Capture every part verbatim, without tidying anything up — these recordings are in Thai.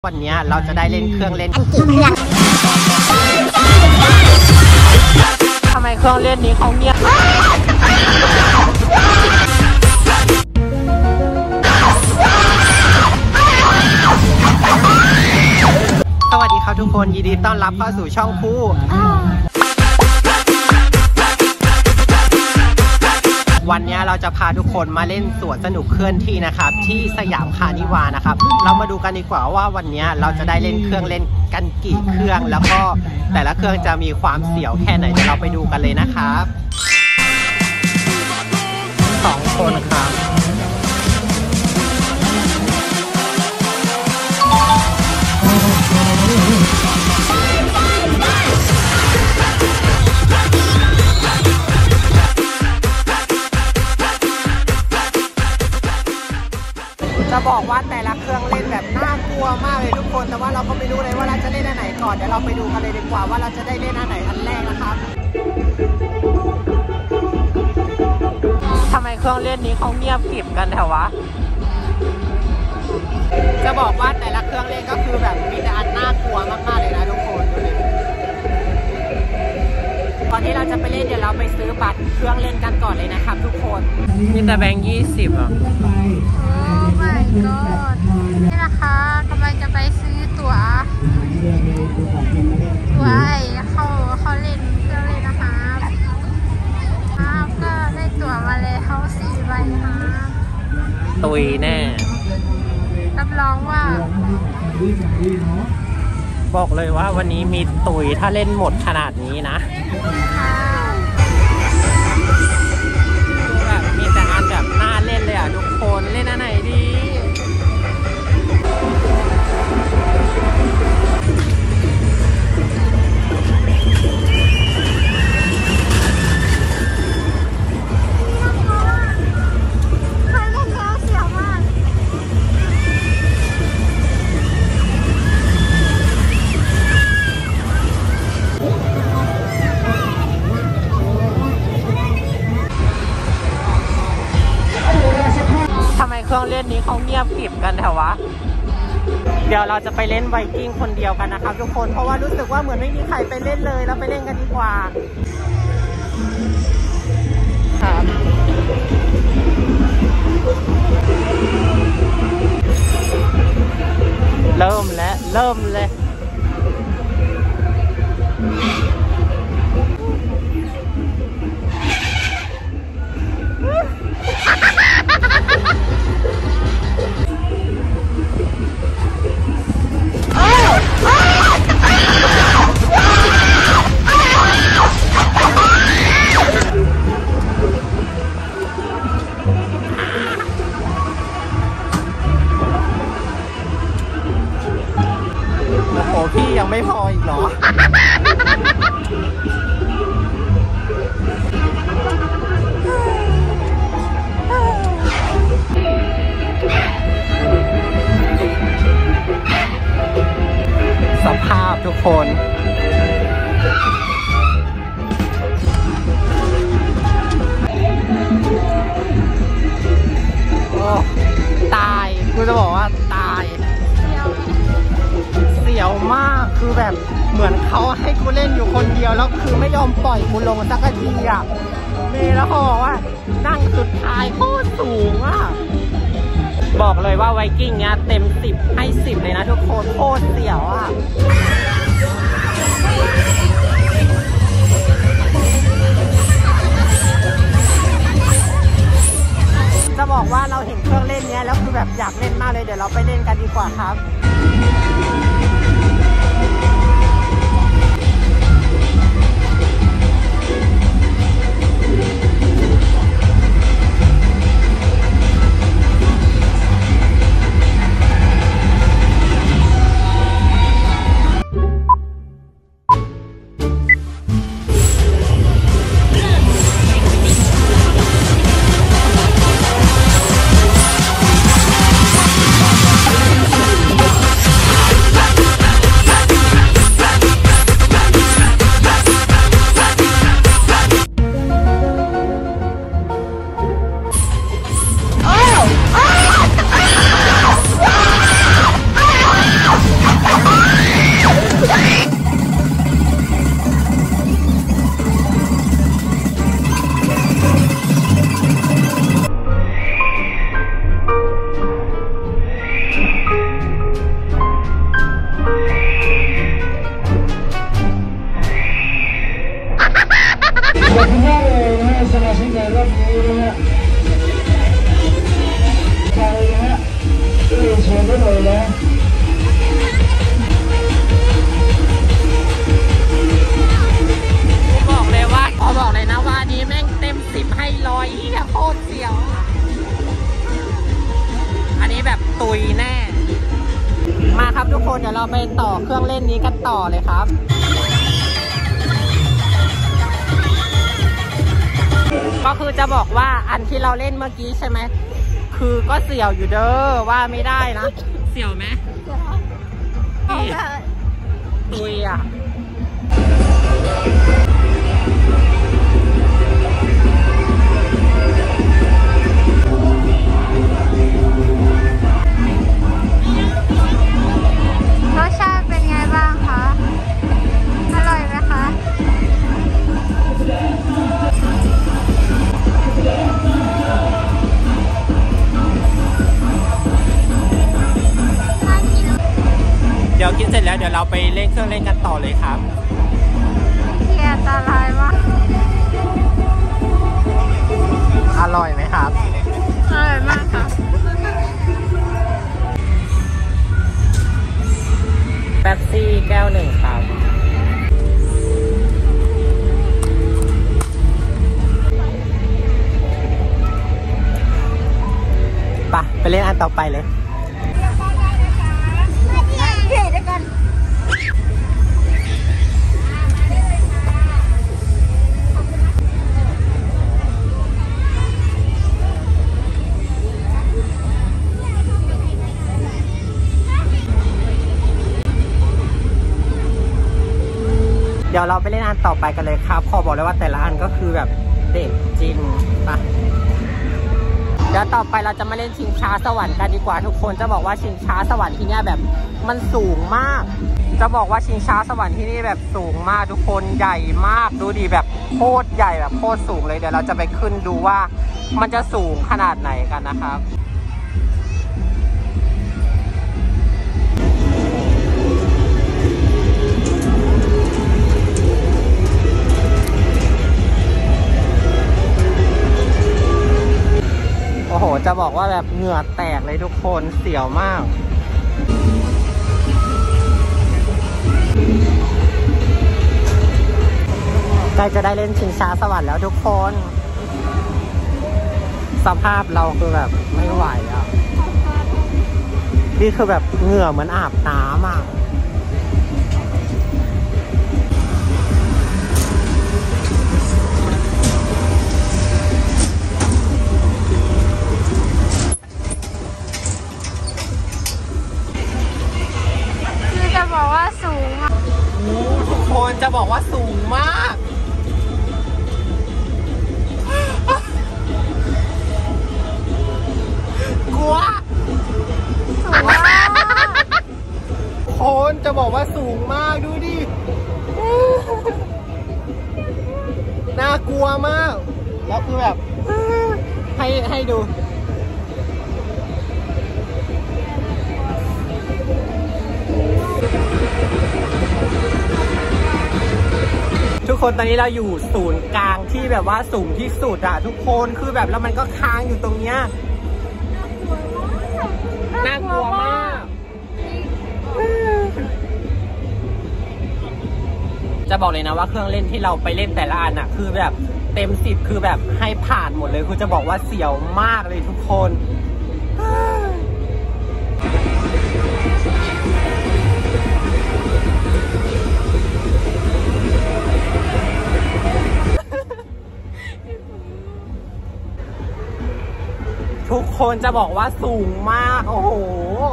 วันนี้เราจะได้เล่นเครื่องเล่นกี่เครื่องทำไมเครื่องเล่นนี้เขาเงียบสวัสดีครับทุกคนยินดีต้อนรับเข้าสู่ช่องคู่วันนี้เราจะพาทุกคนมาเล่นสวนสนุกเคลื่อนที่นะครับที่สยามคานิวานะครับเรามาดูกันดีกว่าว่าวันนี้เราจะได้เล่นเครื่องเล่นกันกี่เครื่องแล้วก็แต่ละเครื่องจะมีความเสี่ยวแค่ไหนเดี๋ยวเราไปดูกันเลยนะครับสองคนครับจะบอกว่าแต่ละเครื่องเล่นแบบน่ากลัวมากเลยทุกคนแต่ว่าเราก็ไม่รู้เลยว่าเราจะเล่นอันไหนก่อนเดี๋ยวเราไปดูกันเลยดีกว่าว่าเราจะได้เล่นอันไหนอันแรกนะครับทำไมเครื่องเล่นนี้เขาเงียบกริบกันแถววะจะบอกว่าแต่ละเครื่องเล่นก็คือแบบมีแต่อันน่ากลัวมากๆเลยนะทุกคนดูดิก่อนที่เราจะไปเล่นเดี๋ยวเราไปซื้อบัตรเครื่องเล่นกันก่อนเลยนะครับทุกคนมีแต่แบงค์ยี่สิบอ่ะ my god นี่นะคะกำลังจะไปซื้อตั๋วตั๋วไอ้เข้าเข้าเล่นเครื่องเล่นนะคะครับก็ได้ตั๋วมาเลยเข้าสี่ใบค่ะตุยแน่รับรองว่าบอกเลยว่าวันนี้มีตุยถ้าเล่นหมดขนาดนี้นะแบบมีแต่อันแบบน่าเล่นเลยอ่ะทุกคนเล่นอันไหนดีเครื่องเล่นนี้เขาเงียบกริบกันแถววะเดี๋ยวเราจะไปเล่นไวกิ้งคนเดียวกันนะครับทุกคนเพราะว่ารู้สึกว่าเหมือนไม่มีใครไปเล่นเลยเราไปเล่นกันดีกว่าครับเริ่มแล้วเริ่มเลยโอ้พี่ยังไม่พออีกเหรอสภาพทุกคนโอ้ตายกูจะบอกว่าตายเสียวมากคือแบบเหมือนเขาให้กูเล่นอยู่คนเดียวแล้วคือไม่ยอมปล่อยกูลงสักทีอ่ะเมย์แล้วเขาบอกว่านั่งสุดท้ายโคตรสูงอ่ะบอกเลยว่าไวกิ้งเนี้ยเต็มสิบให้สิบเลยนะทุกคนโคตรเสียวอ่ะจะบอกว่าเราเห็นเครื่องเล่นเนี้ยแล้วคือแบบอยากเล่นมากเลยเดี๋ยวเราไปเล่นกันดีกว่าครับกคนเดี๋ยวเราไปต่อเครื่องเล่นนี้กันต่อเลยครับก็คือจะบอกว่าอันที่เราเล่นเมื่อกี้ใช่ไหมคือก็เสี่ยวอยู่เด้อว่าไม่ได้นะเสี่ยวไหมตุยอ่ะรสชาติเป็นไงบ้างคะอร่อยไหมคะเดี๋ยวกินเสร็จแล้วเดี๋ยวเราไปเล่นเครื่องเล่นกันต่อเลยครับเที่ยอันตรายมากอร่อยไหมครับอร่อยมากค่ะเป๊ปซี่แก้วหนึ่งครับไปไปเล่นอันต่อไปเลยเดี๋ยวเราไปเล่นอันต่อไปกันเลยครับขอบอกเลยว่าแต่ละอันก็คือแบบเด็ดจริงปะเดี๋ยวต่อไปเราจะมาเล่นชิงช้าสวรรค์กันดีกว่าทุกคนจะบอกว่าชิงช้าสวรรค์ที่นี่แบบมันสูงมากจะบอกว่าชิงช้าสวรรค์ที่นี่แบบสูงมากทุกคนใหญ่มากดูดิแบบโคตรใหญ่แบบโคตรสูงเลยเดี๋ยวเราจะไปขึ้นดูว่ามันจะสูงขนาดไหนกันนะครับโอ้โหจะบอกว่าแบบเหงื่อแตกเลยทุกคนเสียวมากใกล้จะได้เล่นชิงช้าสวรรค์แล้วทุกคนสภาพเราคือแบบไม่ไหวอ่ะนี่คือแบบเหงื่อเหมือนอาบน้ำอ่ะบอกว่าสูงมากทุกคนจะบอกว่าสูงมากกลัวสูงมากคนจะบอกว่าสูงมากดูดิน่ากลัวมากแล้วคือแบบให้ให้ดูทุกคนตอนนี้เราอยู่ศูนย์กลางที่แบบว่าสูงที่สุดอะทุกคนคือแบบแล้วมันก็ค้างอยู่ตรงเนี้ยน่ากลัวมากจะบอกเลยนะว่าเครื่องเล่นที่เราไปเล่นแต่ละอันอะคือแบบเต็มสิบคือแบบให้ผ่านหมดเลยคือจะบอกว่าเสียวมากเลยทุกคนทุกคนจะบอกว่าสูงมากโอ้โห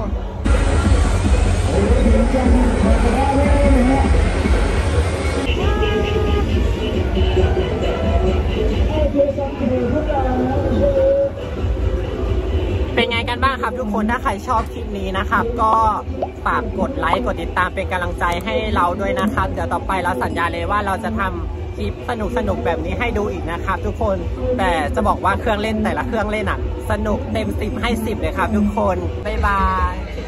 เป็นไงกันบ้างครับทุกคนถ้าใครชอบคลิปนี้นะครับก็ฝากกดไลค์กดติดตามเป็นกำลังใจให้เราด้วยนะครับเดี๋ยวต่อไปเราสัญญาเลยว่าเราจะทำคลิปสนุกสนุกแบบนี้ให้ดูอีกนะครับทุกคนแต่จะบอกว่าเครื่องเล่นแต่ละเครื่องเล่นอ่ะสนุกเต็มสิบให้สิบเลยครับทุกคนบ๊ายบาย